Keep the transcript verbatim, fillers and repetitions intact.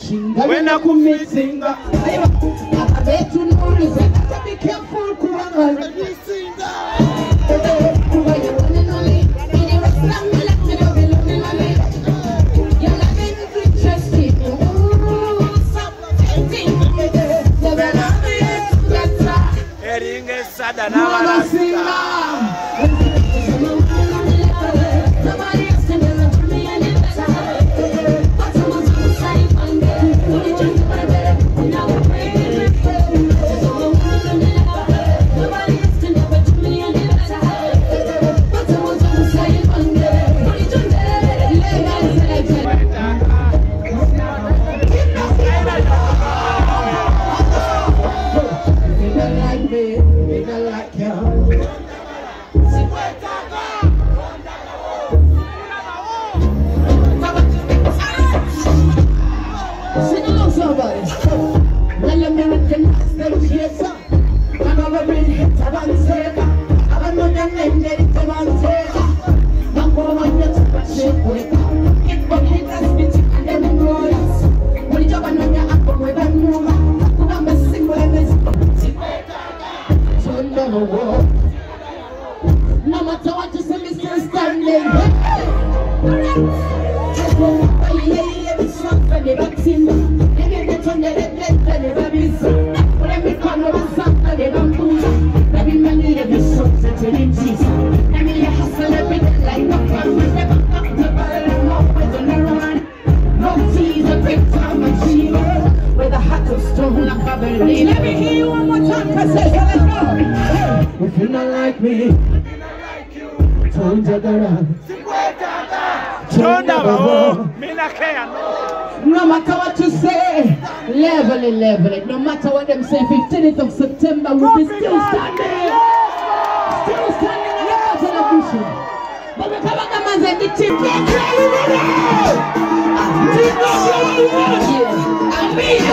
when I come missing. I bet you know this. I have to be careful. Let me sing that. Hearing is sad and I no matter what you say, Mister Standing. Let me hear you one more time, let's go. If you not like me, turn around. No matter what you say, level it, level it. No matter what them say, fifteenth of September we'll be still standing. Still standing on the television. But we come back and say the team.